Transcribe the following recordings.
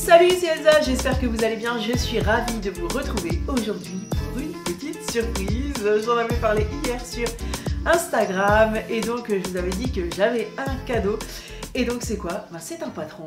Salut, c'est Elsa, j'espère que vous allez bien, je suis ravie de vous retrouver aujourd'hui pour une petite surprise. J'en avais parlé hier sur Instagram et donc je vous avais dit que j'avais un cadeau. Et donc c'est quoi? C'est un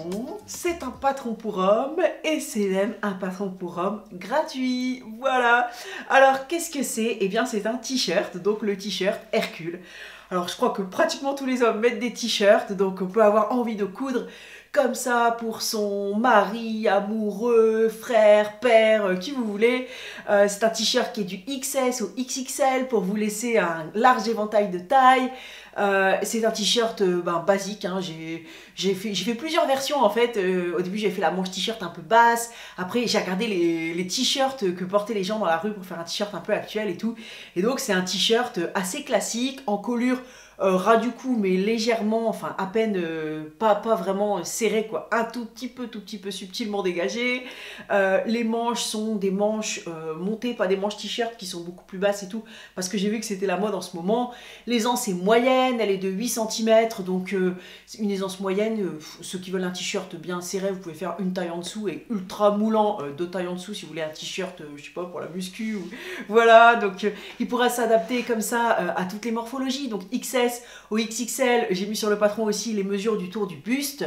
patron pour hommes et c'est même un patron pour hommes gratuit, voilà. Alors qu'est-ce que c'est? Eh bien c'est un t-shirt, donc le t-shirt Hercule. Alors je crois que pratiquement tous les hommes mettent des t-shirts, donc on peut avoir envie de coudre comme ça pour son mari, amoureux, frère, père, qui vous voulez. C'est un t-shirt qui est du XS au XXL pour vous laisser un large éventail de taille. C'est un t-shirt basique, hein. J'ai fait plusieurs versions en fait. Au début j'ai fait la manche t-shirt un peu basse, après j'ai regardé les t-shirts que portaient les gens dans la rue pour faire un t-shirt un peu actuel et tout. Et donc c'est un t-shirt assez classique, en colure ras du cou mais légèrement, enfin à peine, pas vraiment serré quoi, un tout petit peu subtilement dégagé. Les manches sont des manches montées, pas des manches t-shirt qui sont beaucoup plus basses et tout, parce que j'ai vu que c'était la mode en ce moment. L'aisance est moyenne, elle est de 8 cm, donc une aisance moyenne. Ceux qui veulent un t-shirt bien serré, vous pouvez faire une taille en dessous, et ultra moulant, deux tailles en dessous si vous voulez un t-shirt, je sais pas, pour la muscu, ou... voilà, donc il pourra s'adapter comme ça à toutes les morphologies, donc XS au XXL. J'ai mis sur le patron aussi les mesures du tour du buste.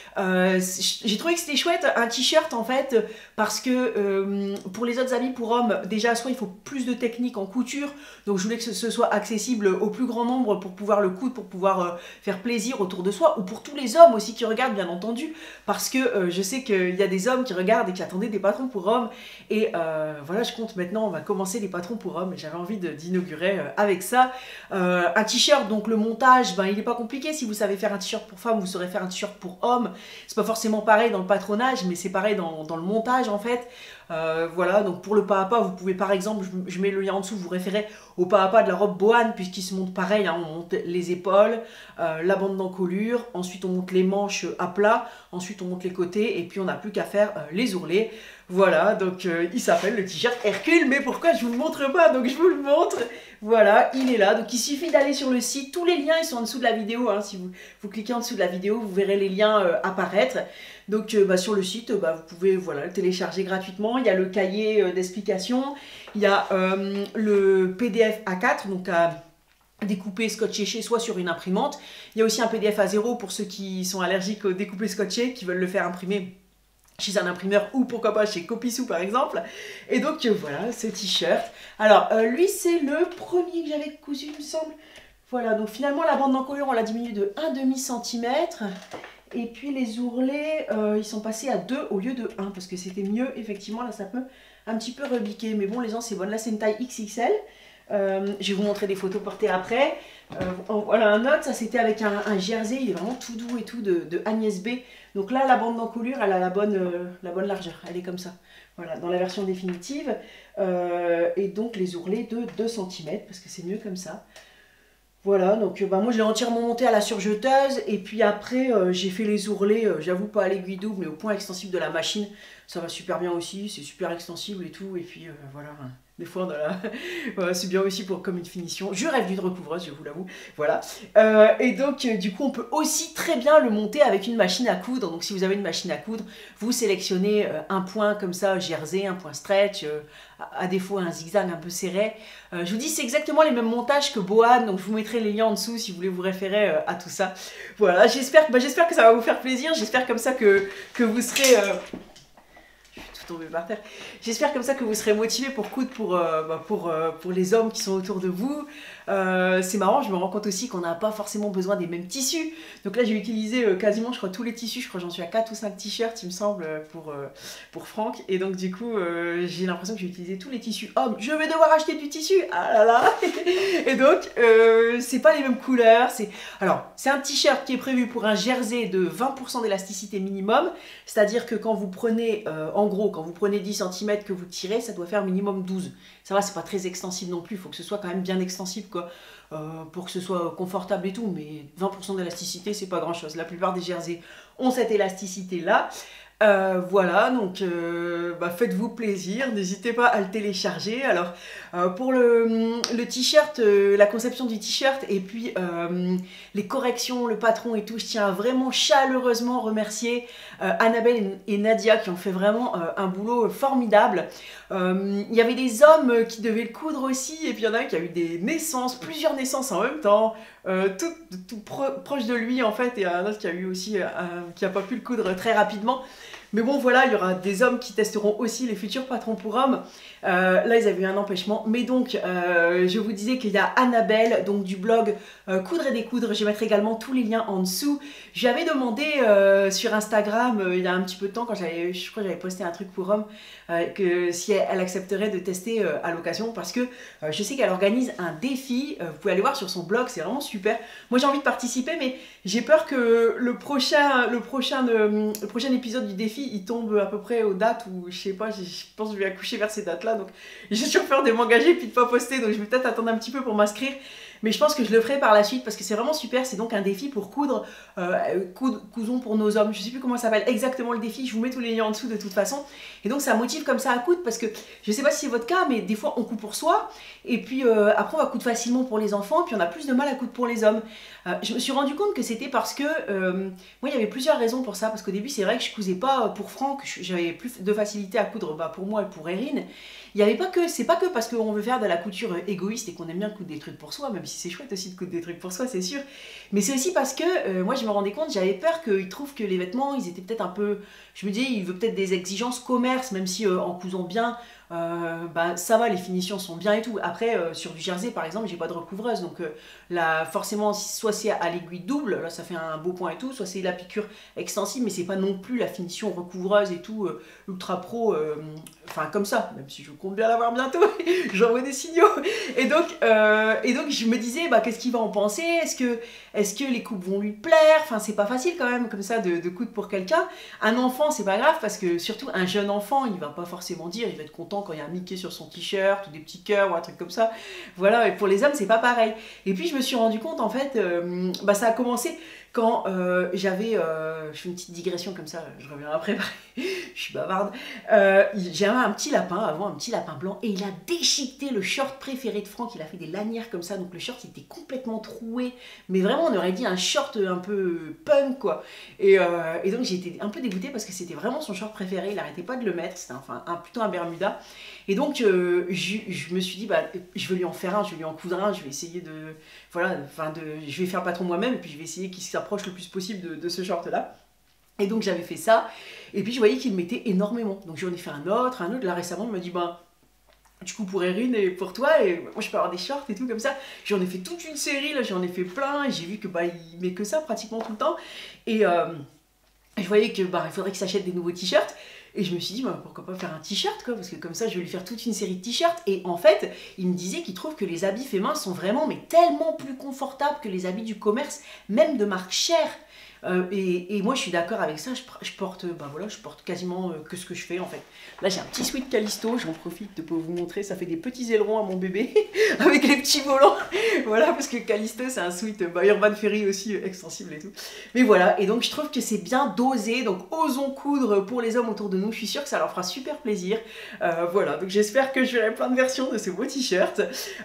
J'ai trouvé que c'était chouette un t-shirt en fait, parce que pour les autres amis pour hommes, déjà soit il faut plus de technique en couture, donc je voulais que ce soit accessible au plus grand nombre pour pouvoir le coudre, pour pouvoir faire plaisir autour de soi, ou pour tous les hommes aussi qui regardent bien entendu, parce que je sais qu'il y a des hommes qui regardent et qui attendaient des patrons pour hommes, et voilà, je compte maintenant, on va commencer les patrons pour hommes, et j'avais envie d'inaugurer avec ça. Un t-shirt, donc le montage, il n'est pas compliqué. Si vous savez faire un t-shirt pour femme, vous saurez faire un t-shirt pour homme. C'est pas forcément pareil dans le patronage, mais c'est pareil dans le montage en fait. Voilà, donc pour le pas à pas, vous pouvez par exemple, je mets le lien en dessous, vous référez au pas à pas de la robe bohane, puisqu'il se monte pareil, hein, on monte les épaules, la bande d'encolure, ensuite on monte les manches à plat, ensuite on monte les côtés, et puis on n'a plus qu'à faire les ourlets. Voilà, donc il s'appelle le t-shirt Hercule, mais pourquoi je vous le montre pas? Donc je vous le montre, voilà, il est là. Donc il suffit d'aller sur le site, tous les liens ils sont en dessous de la vidéo, hein. Si vous cliquez en dessous de la vidéo, vous verrez les liens apparaître. Donc sur le site, vous pouvez le télécharger gratuitement. Il y a le cahier d'explication, il y a le PDF A4, donc à découper, scotcher chez soi sur une imprimante. Il y a aussi un PDF A0 pour ceux qui sont allergiques au découpé scotché, qui veulent le faire imprimer chez un imprimeur, ou pourquoi pas chez Copissou par exemple. Et donc voilà ce t-shirt. Alors lui c'est le premier que j'avais cousu il me semble. Voilà, donc finalement la bande d'encolure on l'a diminué de 1,5 cm. Et puis les ourlets ils sont passés à 2 au lieu de 1, parce que c'était mieux effectivement. Là ça peut un petit peu rebiquer, mais bon les gens c'est bon. Là c'est une taille XXL. Je vais vous montrer des photos portées après. Voilà un autre, ça c'était avec un jersey, il est vraiment tout doux et tout, de Agnès B. Donc là la bande d'encolure elle a la bonne largeur, elle est comme ça. Voilà, dans la version définitive. Et donc les ourlets de 2 cm, parce que c'est mieux comme ça. Voilà, donc moi je l'ai entièrement monté à la surjeteuse, et puis après j'ai fait les ourlets, j'avoue pas à l'aiguille double, mais au point extensible de la machine. Ça va super bien aussi, c'est super extensible et tout, et puis voilà, des fois on a la... voilà, c'est bien aussi pour comme une finition. Je rêve d'une recouvreuse, je vous l'avoue, voilà. Et donc du coup on peut aussi très bien le monter avec une machine à coudre. Donc si vous avez une machine à coudre, vous sélectionnez un point comme ça, jersey, un point stretch, à défaut un zigzag un peu serré. Je vous dis c'est exactement les mêmes montages que Bohan, donc je vous mettrai les liens en dessous si vous voulez vous référer à tout ça. Voilà, j'espère que ça va vous faire plaisir, j'espère comme ça que vous serez... tomber par terre. J'espère comme ça que vous serez motivés pour coudre pour les hommes qui sont autour de vous. C'est marrant, je me rends compte aussi qu'on n'a pas forcément besoin des mêmes tissus. Donc là j'ai utilisé quasiment je crois tous les tissus, je crois j'en suis à 4 ou 5 t-shirts il me semble pour Franck. Et donc du coup j'ai l'impression que j'ai utilisé tous les tissus hommes. Je vais devoir acheter du tissu, ah là là. Et donc c'est pas les mêmes couleurs. Alors c'est un t-shirt qui est prévu pour un jersey de 20% d'élasticité minimum. C'est-à-dire que quand vous prenez en gros, quand vous prenez 10 cm que vous tirez, ça doit faire minimum 12. Ça va, c'est pas très extensible non plus, il faut que ce soit quand même bien extensible quoi, pour que ce soit confortable et tout, mais 20% d'élasticité c'est pas grand chose. La plupart des jerseys ont cette élasticité là. Voilà, donc faites-vous plaisir, n'hésitez pas à le télécharger. Alors pour le t-shirt, la conception du t-shirt et puis les corrections, le patron et tout, je tiens à vraiment chaleureusement remercier Annabelle et Nadia qui ont fait vraiment un boulot formidable. Il y avait des hommes qui devaient le coudre aussi, et puis il y en a un qui a eu des naissances, plusieurs naissances en même temps, tout proche de lui en fait, et un autre qui a eu aussi, qui n'a pas pu le coudre très rapidement. Mais bon voilà, il y aura des hommes qui testeront aussi les futurs patrons pour hommes. Là ils avaient eu un empêchement. Mais donc je vous disais qu'il y a Annabelle, donc du blog Coudre et Découdre. Je mettrai également tous les liens en dessous. J'avais demandé sur Instagram il y a un petit peu de temps, quand je crois que j'avais posté un truc pour hommes, que si elle accepterait de tester à l'occasion, parce que je sais qu'elle organise un défi. Vous pouvez aller voir sur son blog, c'est vraiment super. Moi j'ai envie de participer, mais j'ai peur que le prochain épisode du défi il tombe à peu près aux dates où je sais pas, je pense que je vais accoucher vers ces dates là, donc j'ai toujours peur de m'engager puis de pas poster, donc je vais peut-être attendre un petit peu pour m'inscrire. Mais je pense que je le ferai par la suite parce que c'est vraiment super. C'est donc un défi pour coudre, cousons pour nos hommes. Je sais plus comment ça s'appelle exactement le défi. Je vous mets tous les liens en dessous de toute façon. Et donc ça motive comme ça à coudre parce que je sais pas si c'est votre cas, mais des fois on coud pour soi. Et puis après on va coudre facilement pour les enfants. Puis on a plus de mal à coudre pour les hommes. Je me suis rendu compte que c'était parce que moi il y avait plusieurs raisons pour ça. Parce qu'au début c'est vrai que je cousais pas pour Franck. J'avais plus de facilité à coudre pour moi et pour Erin. Il y avait pas que, c'est pas que parce qu'on veut faire de la couture égoïste et qu'on aime bien coudre des trucs pour soi, même si c'est chouette aussi de coudre des trucs pour soi, c'est sûr. Mais c'est aussi parce que moi je me rendais compte, j'avais peur qu'ils trouvent que les vêtements, ils étaient peut-être un peu, je me disais, il veut peut-être des exigences commerce, même si en cousant bien, ça va, les finitions sont bien et tout. Après, sur du jersey par exemple, j'ai pas de recouvreuse, donc là, forcément, soit c'est à l'aiguille double, là ça fait un beau point et tout, soit c'est la piqûre extensible, mais c'est pas non plus la finition recouvreuse et tout, ultra pro, enfin comme ça, même si je compte bien l'avoir bientôt, j'envoie des signaux. Et donc je me disais, qu'est-ce qu'il va en penser, est-ce que les coupes vont lui plaire, enfin c'est pas facile quand même comme ça de coudre pour quelqu'un. Un enfant c'est pas grave parce que surtout un jeune enfant, il va pas forcément dire, il va être content quand il y a un Mickey sur son t-shirt ou des petits cœurs ou un truc comme ça. Voilà, et pour les hommes c'est pas pareil. Et puis je me suis rendu compte en fait, ça a commencé quand j'avais, je fais une petite digression comme ça, je reviens après, je suis bavarde, j'avais un petit lapin avant, un petit lapin blanc, et il a déchiqueté le short préféré de Franck, il a fait des lanières comme ça, donc le short il était complètement troué, mais vraiment on aurait dit un short un peu punk quoi, et donc j'ai été un peu dégoûtée parce que c'était vraiment son short préféré, il arrêtait pas de le mettre, c'était plutôt un Bermuda, et donc je me suis dit, je vais lui en faire un, je vais lui en coudre un, je vais essayer de, voilà, je vais faire patron moi-même, et puis je vais essayer qu'il s'approche le plus possible de ce short là. Et donc j'avais fait ça, et puis je voyais qu'il mettait énormément, donc j'en ai fait un autre, là récemment il m'a dit, du coup pour Erin et pour toi, et moi je peux avoir des shorts et tout comme ça, j'en ai fait toute une série, là j'en ai fait plein, et j'ai vu que il met que ça pratiquement tout le temps, et je voyais que il faudrait qu'il s'achète des nouveaux t-shirts, et je me suis dit, pourquoi pas faire un t-shirt, quoi, parce que comme ça, je vais lui faire toute une série de t-shirts. Et en fait, il me disait qu'il trouve que les habits faits main sont vraiment, mais tellement plus confortables que les habits du commerce, même de marque chère. Et moi je suis d'accord avec ça, je porte quasiment que ce que je fais en fait. Là j'ai un petit sweat Callisto, j'en profite de vous montrer, ça fait des petits ailerons à mon bébé avec les petits volants. Voilà, parce que Callisto c'est un sweat Urban Ferry aussi extensible et tout. Mais voilà, et donc je trouve que c'est bien dosé, donc osons coudre pour les hommes autour de nous, je suis sûre que ça leur fera super plaisir. Voilà, donc j'espère que j'aurai plein de versions de ce beau t-shirt.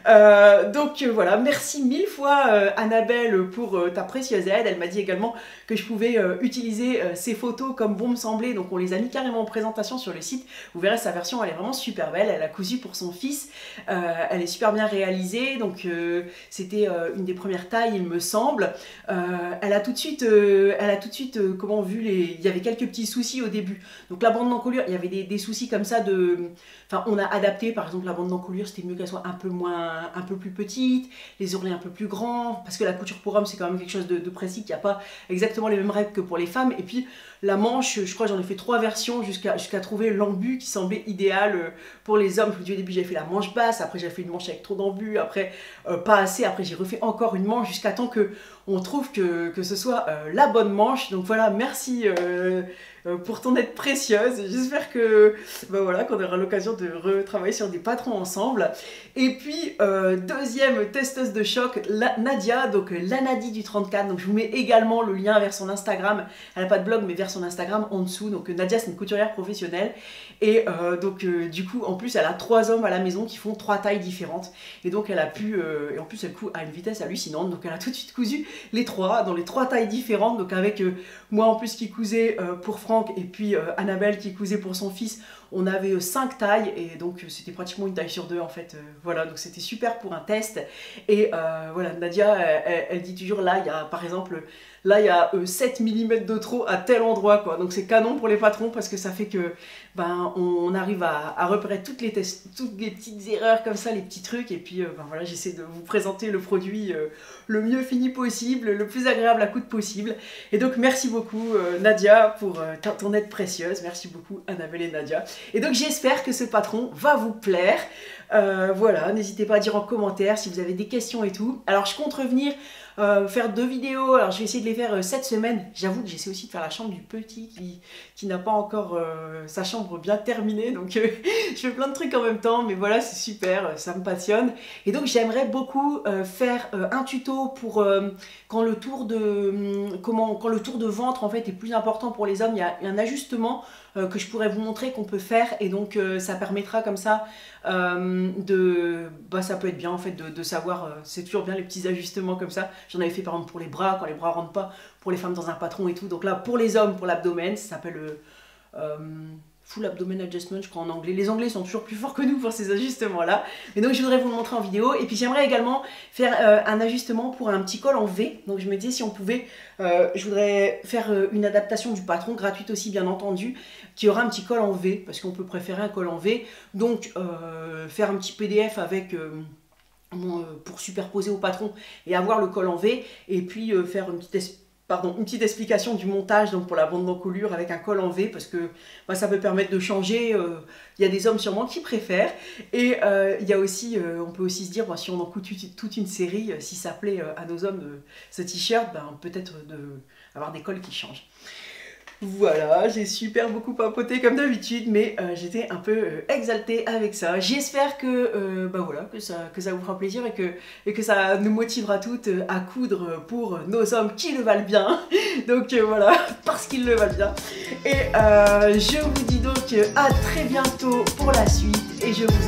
Voilà, merci mille fois Annabelle pour ta précieuse aide. Elle m'a dit également que je pouvais utiliser ces photos comme bon me semblait, donc on les a mis carrément en présentation sur le site. Vous verrez, sa version elle est vraiment super belle, elle a cousu pour son fils, elle est super bien réalisée, donc c'était une des premières tailles il me semble. Elle a tout de suite comment vu il y avait quelques petits soucis au début, donc la bande d'encolure, il y avait des soucis comme ça on a adapté, par exemple la bande d'encolure c'était mieux qu'elle soit un peu plus petite, les ourlets un peu plus grands, parce que la couture pour homme c'est quand même quelque chose de précis, qu'il n'y a pas exactement les mêmes règles que pour les femmes. Et puis la manche, je crois j'en ai fait 3 versions jusqu'à trouver l'embu qui semblait idéal pour les hommes. Je vous dis au début j'avais fait la manche basse, après j'avais fait une manche avec trop d'embu, après pas assez, après j'ai refait encore une manche jusqu'à temps que on trouve que ce soit la bonne manche. Donc voilà, merci pour ton aide précieuse. J'espère que voilà, qu'on aura l'occasion de retravailler sur des patrons ensemble. Et puis deuxième testeuse de choc, Nadia, donc la Nadie du 34. Donc je vous mets également le lien vers son Instagram. Elle n'a pas de blog mais vers son Instagram en dessous. Donc Nadia, c'est une couturière professionnelle. Et donc du coup, en plus, elle a 3 hommes à la maison qui font 3 tailles différentes. Et donc elle a pu, et en plus elle coud à une vitesse hallucinante. Donc elle a tout de suite cousu les 3, dans les 3 tailles différentes. Donc avec moi en plus qui cousais pour Franck et puis Annabelle qui cousait pour son fils. On avait 5 tailles et donc c'était pratiquement une taille sur 2 en fait. Voilà, donc c'était super pour un test. Et voilà, Nadia, elle dit toujours là, il y a par exemple, là il y a 7 mm de trop à tel endroit quoi. Donc c'est canon pour les patrons parce que ça fait que ben, on arrive à repérer toutes les petites erreurs comme ça, les petits trucs. Et puis ben, voilà, j'essaie de vous présenter le produit le mieux fini possible, le plus agréable à coudre possible. Et donc merci beaucoup Nadia pour ton aide précieuse. Merci beaucoup Annabelle et Nadia. Et donc j'espère que ce patron va vous plaire. Voilà, n'hésitez pas à dire en commentaire si vous avez des questions et tout. Alors je compte revenir faire 2 vidéos. Alors je vais essayer de les faire cette semaine. J'avoue que j'essaie aussi de faire la chambre du petit qui n'a pas encore sa chambre bien terminée. Donc je fais plein de trucs en même temps. Mais voilà, c'est super, ça me passionne. Et donc j'aimerais beaucoup faire un tuto pour quand le tour de ventre en fait est plus important pour les hommes. Il y a un ajustement que je pourrais vous montrer qu'on peut faire. Et donc ça permettra comme ça ça peut être bien en fait de savoir, c'est toujours bien les petits ajustements comme ça. J'en avais fait par exemple pour les bras, quand les bras rentrent pas, pour les femmes dans un patron et tout. Donc là pour les hommes, pour l'abdomen, ça s'appelle Full Abdomen Adjustment je crois en anglais. Les anglais sont toujours plus forts que nous pour ces ajustements là. Et donc je voudrais vous le montrer en vidéo. Et puis j'aimerais également faire un ajustement pour un petit col en V. Donc je me disais si on pouvait, je voudrais faire une adaptation du patron, gratuite aussi bien entendu, qui aura un petit col en V, parce qu'on peut préférer un col en V. Donc faire un petit PDF avec pour superposer au patron et avoir le col en V. Et puis faire une petite explication du montage donc pour la bande d'encolure avec un col en V parce que bah, ça peut permettre de changer. Il y a des hommes sûrement qui préfèrent et il y a aussi, on peut aussi se dire bah, si on en coud toute une série, si ça plaît à nos hommes ce t-shirt, ben, peut-être avoir des cols qui changent. Voilà, j'ai super beaucoup papoté comme d'habitude, mais j'étais un peu exaltée avec ça. J'espère que, bah voilà, que ça vous fera plaisir et que ça nous motivera toutes à coudre pour nos hommes qui le valent bien. Donc voilà, parce qu'ils le valent bien. Et je vous dis donc à très bientôt pour la suite et je vous